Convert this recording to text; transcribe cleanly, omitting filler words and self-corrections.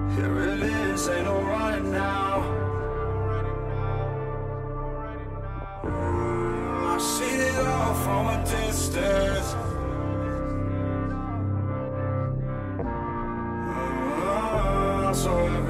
Here it is, ain't no running now. I see it all from a distance. So